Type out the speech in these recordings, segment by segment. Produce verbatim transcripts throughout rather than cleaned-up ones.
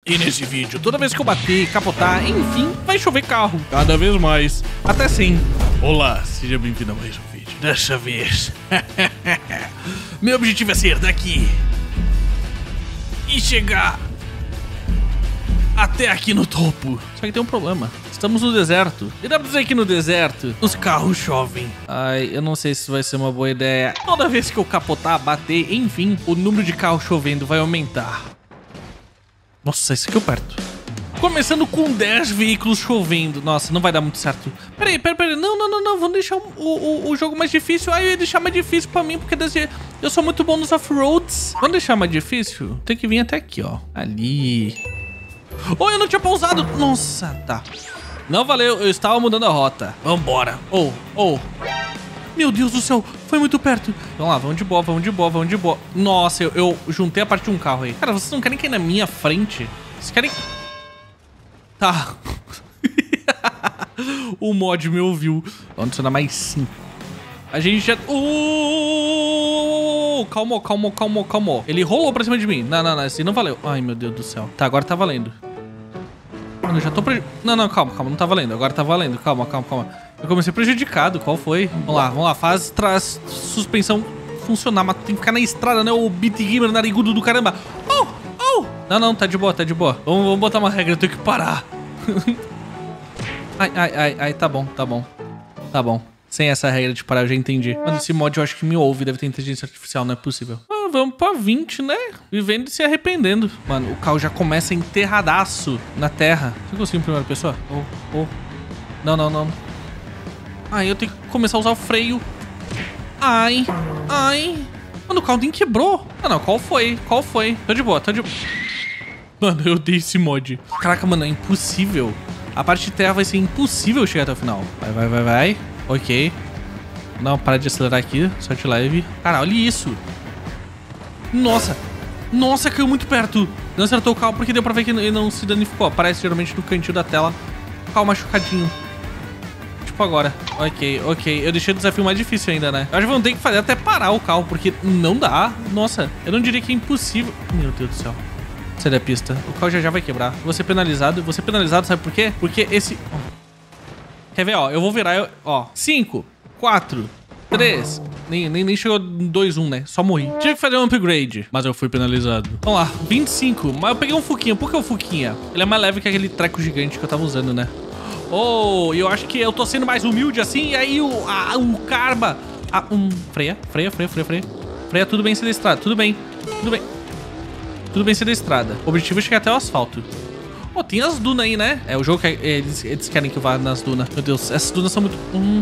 E nesse vídeo, toda vez que eu bater, capotar, enfim, vai chover carro. Cada vez mais. Até sim. Olá, seja bem-vindo a mais um vídeo. Dessa vez. Meu objetivo é sair daqui e chegar até aqui no topo. Só que tem um problema. Estamos no deserto. E dá pra dizer que no deserto, os carros chovem. Ai, eu não sei se vai ser uma boa ideia. Toda vez que eu capotar, bater, enfim, o número de carros chovendo vai aumentar. Nossa, isso aqui eu perto. Começando com dez veículos chovendo. Nossa, não vai dar muito certo. Peraí, peraí, peraí. Não, não, não, não. Vamos deixar o, o, o jogo mais difícil. Ah, eu ia deixar mais difícil pra mim, porque eu sou muito bom nos off-roads. Vamos deixar mais difícil? Tem que vir até aqui, ó. Ali. Oh, eu não tinha pausado. Nossa, tá. Não valeu, eu estava mudando a rota. Vambora. Oh, oh. Meu Deus do céu, foi muito perto. Vamos lá, vamos de boa, vamos de boa, vamos de boa. Nossa, eu, eu juntei a parte de um carro aí. Cara, vocês não querem cair na minha frente? Vocês querem... Tá. O mod me ouviu. Vamos adicionar mais cinco. A gente já... Uh, calma, calma, calma, calma. Ele rolou pra cima de mim. Não, não, não, esse não valeu. Ai, meu Deus do céu. Tá, agora tá valendo. Mano, eu já tô... Pre... Não, não, calma, calma. Não tá valendo. Agora tá valendo. Calma, calma, calma. Eu comecei prejudicado. Qual foi? Vamos lá, vamos lá. Faz traz suspensão funcionar. Mas tem que ficar na estrada, né? O beat gamer narigudo do caramba. Oh, oh. Não, não, tá de boa, tá de boa. Vamos, vamos botar uma regra. Eu tenho que parar. Ai, ai, ai, ai. Tá bom, tá bom. Tá bom. Sem essa regra de parar, eu já entendi. Mano, esse mod eu acho que me ouve. Deve ter inteligência artificial, não é possível. Ah, vamos pra vinte, né? Vivendo e se arrependendo. Mano, o carro já começa enterradaço na terra. Você conseguiu em primeira pessoa? Oh, oh. Não, não, não. Ai, eu tenho que começar a usar o freio. Ai, ai. Mano, o carro nem quebrou. Não, não, qual foi? Qual foi? Tô de boa, tô de boa. Mano, eu odeio esse mod. Caraca, mano, é impossível. A parte de terra vai ser impossível chegar até o final. Vai, vai, vai, vai. Ok. Não, para de acelerar aqui. Sorte leve. Cara, olha isso. Nossa. Nossa, caiu muito perto. Não acertou o carro porque deu pra ver que ele não se danificou. Aparece geralmente no cantinho da tela. Carro machucadinho. Tipo agora. Ok, ok. Eu deixei o desafio mais difícil ainda, né? Eu acho que vão ter que fazer até parar o carro, porque não dá. Nossa, eu não diria que é impossível. Meu Deus do céu. Sai da pista. O carro já já vai quebrar. Vou ser penalizado. Vou ser penalizado, sabe por quê? Porque esse... Quer ver, ó? Eu vou virar, eu, ó. cinco, quatro, três. Nem, nem, nem chegou dois, um, né? Só morri. Tive que fazer um upgrade, mas eu fui penalizado. Vamos lá, vinte e cinco. Mas eu peguei um Fuquinha. Por que o Fuquinha? Ele é mais leve que aquele treco gigante que eu tava usando, né? Oh, eu acho que eu tô sendo mais humilde assim. E aí o, a, o karma. Ah, um. Freia, freia, freia, freia, freia. Freia, tudo bem ser da estrada. Tudo bem. Tudo bem. Tudo bem ser da estrada. O objetivo é chegar até o asfalto. Oh, tem as dunas aí, né? É o jogo que eles, eles querem que eu vá nas dunas. Meu Deus, essas dunas são muito... Hum.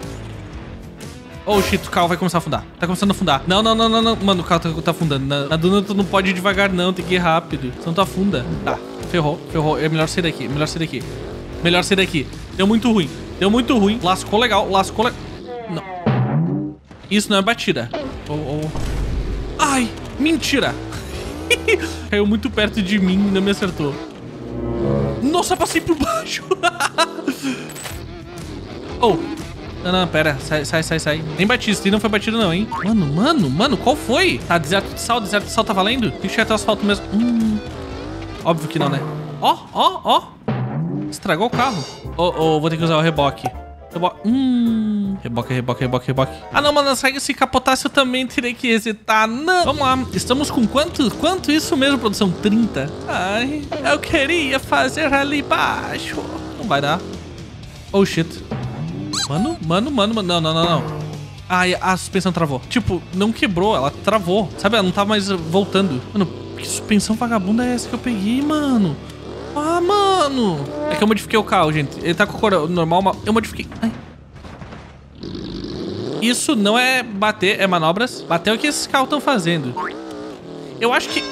Oh, shit, o carro vai começar a afundar. Tá começando a afundar. Não, não, não, não, não. Mano, o carro tá, tá afundando. Na, na duna tu não pode ir devagar, não. Tem que ir rápido. Senão tu afunda. Tá, ferrou, ferrou. É melhor sair daqui, é melhor sair daqui. Melhor sair daqui. Deu muito ruim. Deu muito ruim. Lascou legal, lascou legal. Não. Isso não é batida. Oh, oh. Ai, mentira. Caiu muito perto de mim e não me acertou. Nossa, passei por baixo. Oh. Não, não, pera. Sai, sai, sai, sai. Nem batista, e não foi batido não, hein? Mano, mano, mano, qual foi? Tá, deserto de sal, deserto de sal tá valendo? Tem que chegar até o asfalto mesmo. Hum. Óbvio que não, né? Ó, ó, ó. Estragou o carro. Oh, oh, vou ter que usar o reboque. Reboque. Hum. Reboque, reboque, reboque, reboque. Ah, não, mano, se capotasse eu também terei que resetar. Não. Vamos lá. Estamos com quanto? Quanto isso mesmo, produção? trinta. Ai, eu queria fazer ali embaixo. Não vai dar. Oh, shit. Mano, mano, mano, mano. Não, não, não, não. Ai, a suspensão travou. Tipo, não quebrou, ela travou. Sabe, ela não tá mais voltando. Mano, que suspensão vagabunda é essa que eu peguei, mano? Ah, mano. É que eu modifiquei o carro, gente. Ele tá com a cor normal, mas eu modifiquei. Ai. Isso não é bater, é manobras. Bater é o que esses carros estão fazendo. Eu acho que...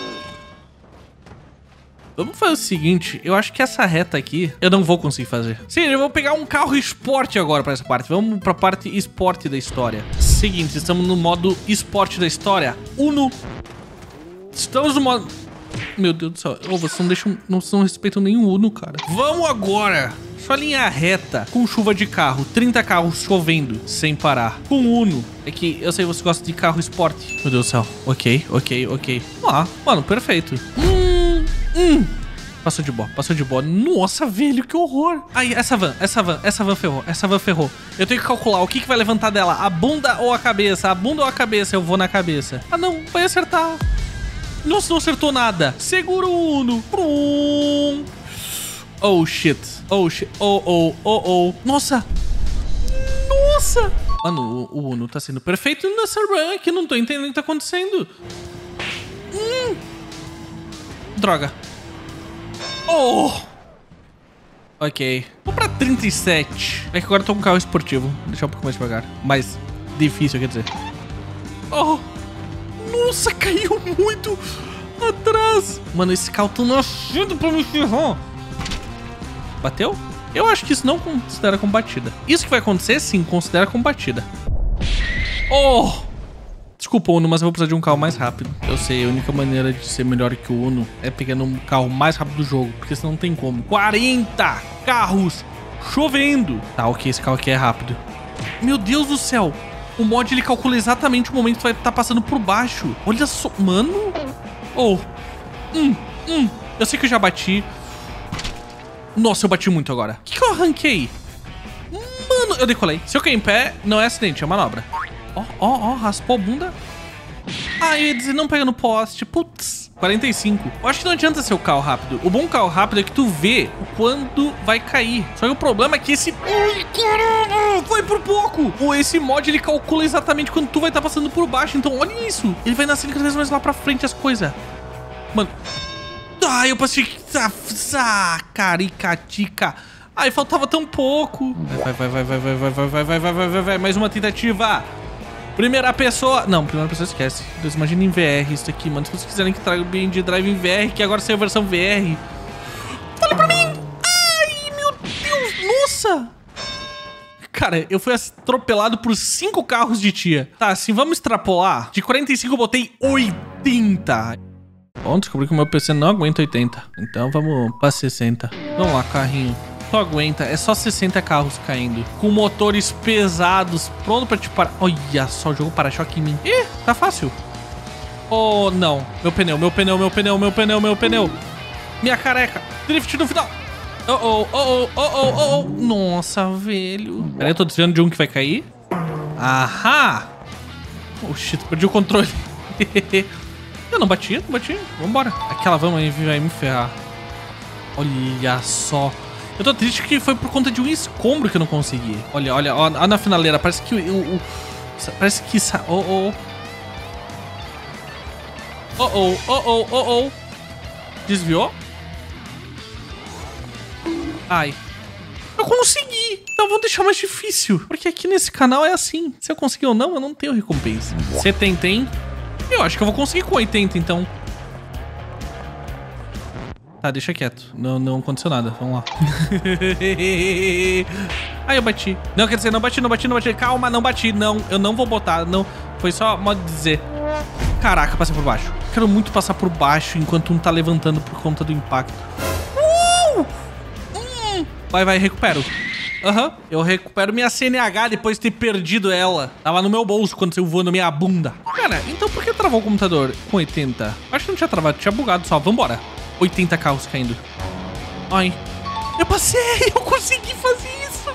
Vamos fazer o seguinte. Eu acho que essa reta aqui eu não vou conseguir fazer. Sim, eu vou pegar um carro esporte agora pra essa parte. Vamos pra parte esporte da história. Seguinte, estamos no modo esporte da história. Uno. Estamos no modo... Meu Deus do céu. Oh, vocês não deixam, não, não respeitam nenhum Uno, cara. Vamos agora. Só linha reta, com chuva de carro. trinta carros chovendo, sem parar. Com Uno. É que eu sei que você gosta de carro esporte. Meu Deus do céu. Ok, ok, ok. Vamos lá. Mano, perfeito. Hum, hum. Passou de boa, passou de boa. Nossa, velho, que horror. Aí, essa van, essa van, essa van ferrou, essa van ferrou. Eu tenho que calcular o que, que vai levantar dela, a bunda ou a cabeça, a bunda ou a cabeça, eu vou na cabeça. Ah, não, vai acertar. Nossa, não acertou nada. Segura o Uno. Prum. Oh, shit. Oh, shit. Oh, oh, oh, oh. Nossa. Nossa. Mano, o, o Uno tá sendo perfeito nessa run aqui. Não tô entendendo o que tá acontecendo. Hum. Droga. Oh. Ok. Vou pra trinta e sete. É que agora eu tô com um carro esportivo. Vou deixar um pouco mais devagar. Mais difícil, quer dizer. Oh. Nossa, caiu muito atrás. Mano, esse carro tá nascendo pra me ferrar. Bateu? Eu acho que isso não considera combatida. Isso que vai acontecer, sim, considera combatida. Oh! Desculpa, Uno, mas eu vou precisar de um carro mais rápido. Eu sei, a única maneira de ser melhor que o Uno é pegando um carro mais rápido do jogo, porque senão não tem como. quarenta carros chovendo. Tá, ok, esse carro aqui é rápido. Meu Deus do céu. O mod, ele calcula exatamente o momento que tu vai estar passando por baixo. Olha só, mano. Oh. Hum, hum. Eu sei que eu já bati. Nossa, eu bati muito agora. O que, que eu arranquei? Mano, eu decolei. Se eu cair em pé, não é acidente, é manobra. Ó, ó, ó, raspou a bunda. Ah, eu ia dizer, não pega no poste. Putz, quarenta e cinco. Eu acho que não adianta ser o carro rápido. O bom carro rápido é que tu vê quando vai cair. Só que o problema é que esse... Ai, caramba, foi por pouco. Ou esse mod, ele calcula exatamente quando tu vai estar passando por baixo. Então, olha isso. Ele vai nascendo cada vez mais lá pra frente as coisas. Mano. Ah, eu passei... Ah, caricatica. Ai, faltava tão pouco. Vai, vai, vai, vai, vai, vai, vai, vai, vai, vai, vai, vai, vai. Mais uma tentativa. Primeira pessoa... Não, primeira pessoa esquece. Deus, imagina em V R isso aqui, mano. Se vocês quiserem que traga o B N D Drive em V R, que agora saiu a versão V R. Fale pra mim! Ai, meu Deus! Nossa! Cara, eu fui atropelado por cinco carros de tia. Tá, assim, vamos extrapolar. De quarenta e cinco eu botei oitenta. Bom, descobri que o meu P C não aguenta oitenta. Então vamos pra sessenta. Vamos lá, carrinho. Só aguenta, é só sessenta carros caindo. Com motores pesados, pronto pra te parar. Olha só, o jogo para-choque em mim. Ih, tá fácil. Oh, não. Meu pneu, meu pneu, meu pneu, meu pneu, meu pneu. Minha careca. Drift no final. Oh, oh, oh, oh, oh, oh, oh. Nossa, velho. Peraí, eu tô desviando de um que vai cair. Ahá. Oh, shit, perdi o controle. Eu não bati, não bati. Vambora. Aquela vama aí vai me ferrar. Olha só. Eu tô triste que foi por conta de um escombro que eu não consegui. Olha, olha, ó, ó na finaleira. Parece que o... o, o parece que... Oh, oh. Oh, oh, oh, oh, oh, oh. Desviou? Ai. Eu consegui. Então vamos deixar mais difícil. Porque aqui nesse canal é assim. Se eu conseguir ou não, eu não tenho recompensa. setenta, hein? Eu acho que eu vou conseguir com oitenta, então. Tá, deixa quieto. Não, não aconteceu nada. Vamos lá. Ai, eu bati. Não, quer dizer, não bati, não bati, não bati. Calma, não bati. Não, eu não vou botar. Não, foi só modo de dizer. Caraca, passei por baixo. Quero muito passar por baixo enquanto um tá levantando por conta do impacto. Uh! Hum. Vai, vai, recupero. Aham, uhum. Eu recupero minha C N H depois de ter perdido ela. Tava no meu bolso quando você voou na minha bunda. Cara, então por que travou o computador com oitenta? Acho que não tinha travado, tinha bugado só. Vambora. oitenta carros caindo. Ai. Eu passei, eu consegui fazer isso.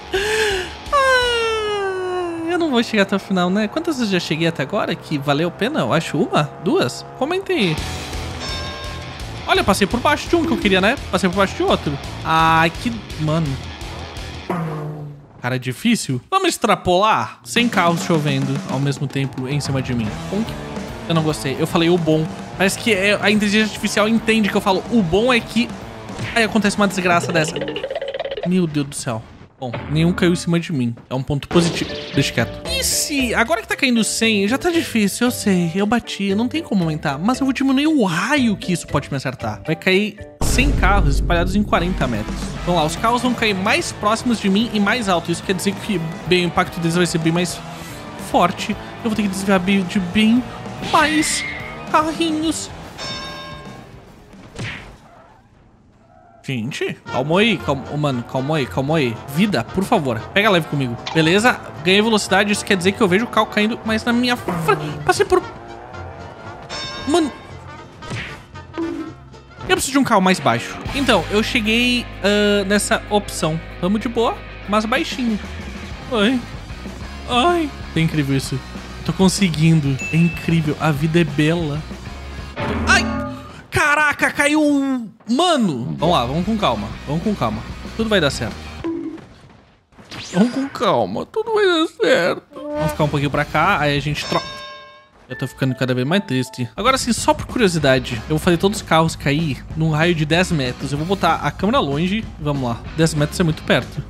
Ah, eu não vou chegar até o final, né? Quantas vezes eu já cheguei até agora que valeu a pena? Eu acho uma, duas. Comentem aí. Olha, eu passei por baixo de um que eu queria, né? Passei por baixo de outro. Ai, que... Mano... Cara, é difícil. Vamos extrapolar? cem carros chovendo ao mesmo tempo em cima de mim. Eu não gostei. Eu falei o bom. Parece que é, a inteligência artificial entende que eu falo o bom é que... Aí acontece uma desgraça dessa. Meu Deus do céu. Bom, nenhum caiu em cima de mim. É um ponto positivo. Deixa quieto. E se... Agora que tá caindo cem, já tá difícil. Eu sei. Eu bati. Não tem como aumentar. Mas eu vou diminuir o raio que isso pode me acertar. Vai cair cem carros espalhados em quarenta metros. Vamos lá. Os carros vão cair mais próximos de mim e mais alto. Isso quer dizer que bem, o impacto deles vai ser bem mais forte. Eu vou ter que desviar de bem mais carrinhos. Gente, calma aí, calma, mano, calma aí, calma aí. Vida, por favor, pega leve comigo. Beleza, ganhei velocidade, isso quer dizer que eu vejo o carro caindo, mas na minha frente. Passei por... Mano... Eu preciso de um carro mais baixo. Então, eu cheguei uh, nessa opção. Vamos de boa, mas baixinho. Ai. Ai. É incrível isso. Tô conseguindo. É incrível. A vida é bela. Ai. Caraca, caiu um... Mano. Vamos lá, vamos com calma. Vamos com calma. Tudo vai dar certo. Vamos com calma. Tudo vai dar certo. Vamos ficar um pouquinho pra cá. Aí a gente troca. Eu tô ficando cada vez mais triste. Agora sim, só por curiosidade, eu vou fazer todos os carros cair num raio de dez metros. Eu vou botar a câmera longe. Vamos lá. dez metros é muito perto.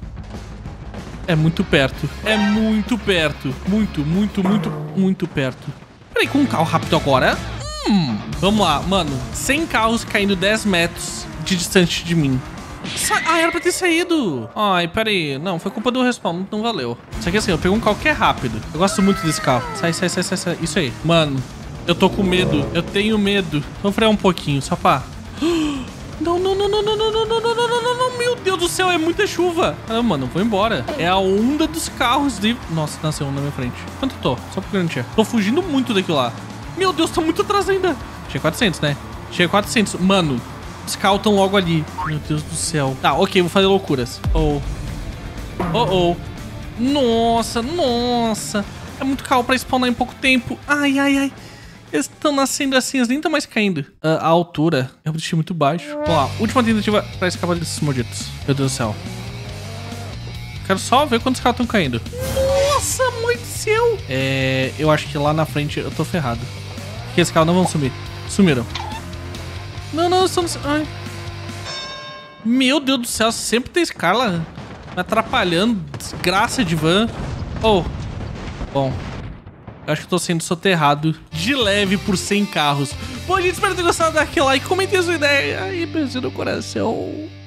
É muito perto. É muito perto. Muito, muito, muito, muito perto. Peraí, com um carro rápido agora? Hum, vamos lá, mano. cem carros caindo dez metros de distante de mim. Sa ah, era pra ter saído. Ai, peraí. Não, foi culpa do respawn. Não, não valeu. Isso aqui assim, eu pego um carro que é rápido. Eu gosto muito desse carro. Sai, sai, sai, sai, sai. Isso aí. Mano, eu tô com medo. Eu tenho medo. Vamos frear um pouquinho, só pá. Não, não, não, não, não, não, não, não, não, não, não, não, não. Meu Deus do céu, é muita chuva. Ah, mano, vou embora. É a onda dos carros de... Nossa, nasceu um na minha frente. Quanto eu tô? Só por garantia. Tô fugindo muito daquilo lá. Meu Deus, tô muito atrás ainda. Chega quatrocentos, né? Chega quatrocentos. Mano... Os carros estão logo ali. Meu Deus do céu. Tá, ok, vou fazer loucuras. Oh. Oh, oh. Nossa, nossa. É muito carro pra spawnar em pouco tempo. Ai, ai, ai. Eles estão nascendo assim, eles nem estão mais caindo. Uh, a altura é um destino muito baixo. Ó, última tentativa pra escapar desses malditos. Meu Deus do céu. Quero só ver quantos carros estão caindo. Nossa, mãe do céu. É, eu acho que lá na frente eu tô ferrado. Porque esses carros não vão sumir. Sumiram. Não, não, estamos... Ai. Meu Deus do céu, sempre tem esse cara lá me atrapalhando. Desgraça de van. Oh. Bom. Eu acho que eu tô sendo soterrado de leve por cem carros. Bom, gente, espero ter gostado daquele like. Comentem a sua ideia. Aí, beijo no coração.